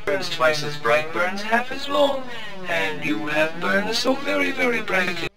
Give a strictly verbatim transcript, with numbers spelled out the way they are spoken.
burns twice as bright, burns half as long, and you have burned so very, very brightly.